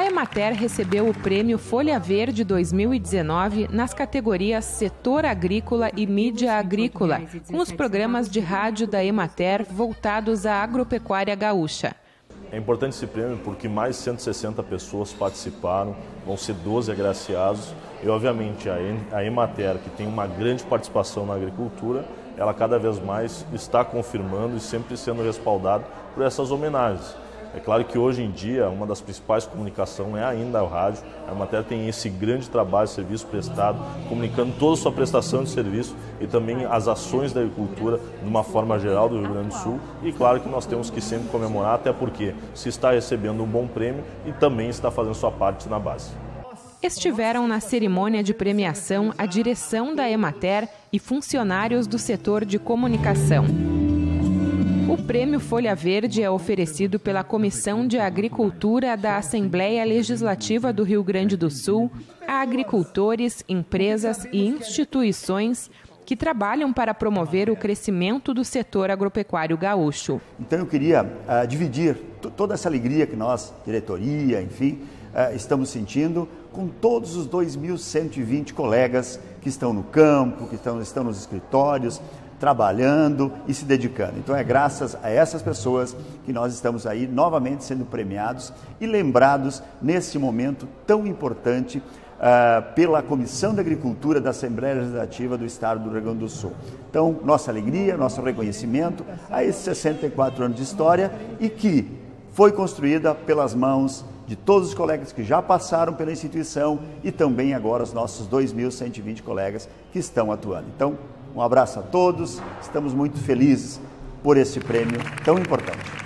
Emater recebeu o Prêmio Folha Verde 2019 nas categorias Setor Agrícola e Mídia Agrícola, com os programas de rádio da Emater voltados à agropecuária gaúcha. É importante esse prêmio porque mais de 160 pessoas participaram, vão ser 12 agraciados e, obviamente, a Emater, que tem uma grande participação na agricultura, ela cada vez mais está confirmando e sempre sendo respaldada por essas homenagens. É claro que hoje em dia uma das principais comunicações é ainda o rádio. A Emater tem esse grande trabalho de serviço prestado, comunicando toda a sua prestação de serviço e também as ações da agricultura de uma forma geral do Rio Grande do Sul. E claro que nós temos que sempre comemorar, até porque se está recebendo um bom prêmio e também está fazendo sua parte na base. Estiveram na cerimônia de premiação a direção da Emater e funcionários do setor de comunicação. O Prêmio Folha Verde é oferecido pela Comissão de Agricultura da Assembleia Legislativa do Rio Grande do Sul a agricultores, empresas e instituições que trabalham para promover o crescimento do setor agropecuário gaúcho. Então eu queria dividir toda essa alegria que nós, diretoria, enfim, estamos sentindo com todos os 2.120 colegas que estão no campo, que estão nos escritórios, trabalhando e se dedicando. Então é graças a essas pessoas que nós estamos aí novamente sendo premiados e lembrados nesse momento tão importante pela Comissão de Agricultura da Assembleia Legislativa do Estado do Rio Grande do Sul. Então, nossa alegria, nosso reconhecimento a esses 64 anos de história e que foi construída pelas mãos de todos os colegas que já passaram pela instituição e também agora os nossos 2.120 colegas que estão atuando. Então, um abraço a todos, estamos muito felizes por esse prêmio tão importante.